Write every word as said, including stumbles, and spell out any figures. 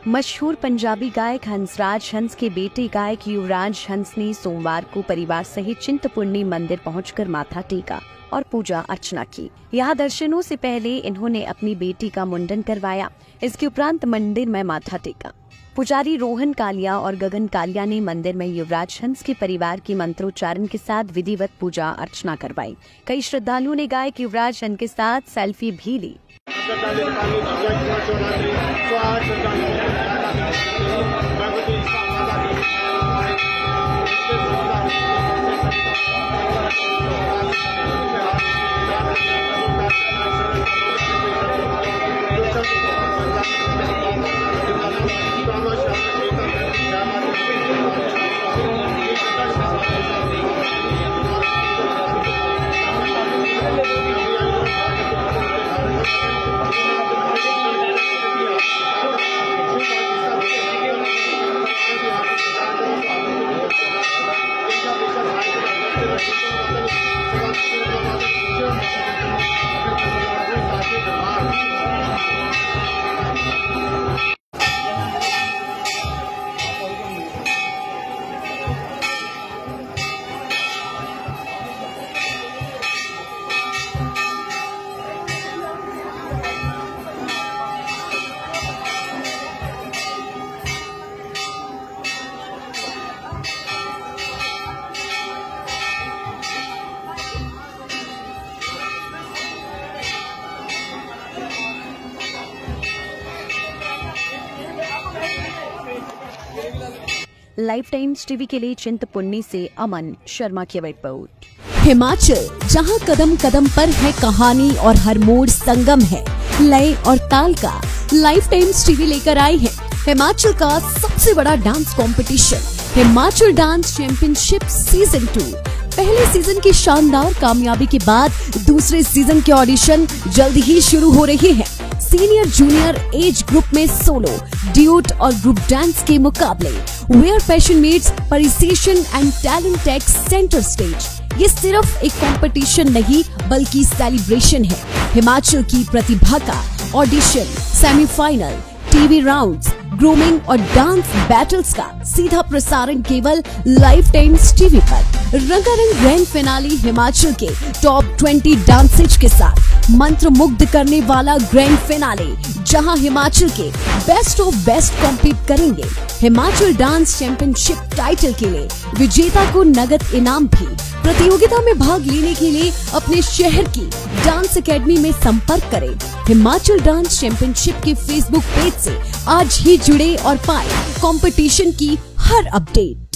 मशहूर पंजाबी गायक हंसराज हंस के बेटे गायक युवराज हंस ने सोमवार को परिवार सहित चिंतपूर्णी मंदिर पहुंचकर माथा टेका और पूजा अर्चना की। यहाँ दर्शनों से पहले इन्होंने अपनी बेटी का मुंडन करवाया। इसके उपरांत मंदिर में माथा टेका। पुजारी रोहन कालिया और गगन कालिया ने मंदिर में युवराज हंस के परिवार की मंत्रोच्चारण के साथ विधिवत पूजा अर्चना करवाई। कई श्रद्धालुओं ने गायक युवराज हंस के साथ सेल्फी भी ली। लाइफ टाइम्स टीवी के लिए चिंतपूर्णी से अमन शर्मा की रिपोर्ट। हिमाचल, जहां कदम कदम पर है कहानी और हर मोड़ संगम है लय और ताल का, लाइफ टाइम्स टीवी लेकर आई है हिमाचल का सबसे बड़ा dance competition, Himachal dance championship season two. पहले सीजन की शानदार कामयाबी के बाद दूसरे सीजन के ऑडिशन जल्द ही शुरू हो रहे हैं। सीनियर जूनियर एज ग्रुप में सोलो, ड्यूट और ग्रुप डांस के मुकाबले, where passion meets precision and talent takes centre stage. ये सिर्फ एक कंपटीशन नहीं बल्कि सेलिब्रेशन है। हिमाचल की प्रतिभा का audition, semifinal, TV rounds, grooming और डांस बैटल्स का सीधा प्रसारण केवल लाइफ टाइम्स टीवी पर। रंगारंग ग्रैंड फिनाले हिमाचल के टॉप बीस डांसेज के साथ मंत्र मुग्ध करने वाला ग्रैंड फिनाले, जहां हिमाचल के बेस्ट ऑफ बेस्ट कॉम्पीट करेंगे। हिमाचल डांस चैंपियनशिप टाइटल के लिए विजेता को नगद इनाम भी। प्रतियोगिता में भाग लेने के लिए अपने शहर की डांस एकेडमी में संपर्क करें। हिमाचल डांस चैंपियनशिप के फेसबुक पेज से आज ही जुड़े और पाएं कंपटीशन की हर अपडेट।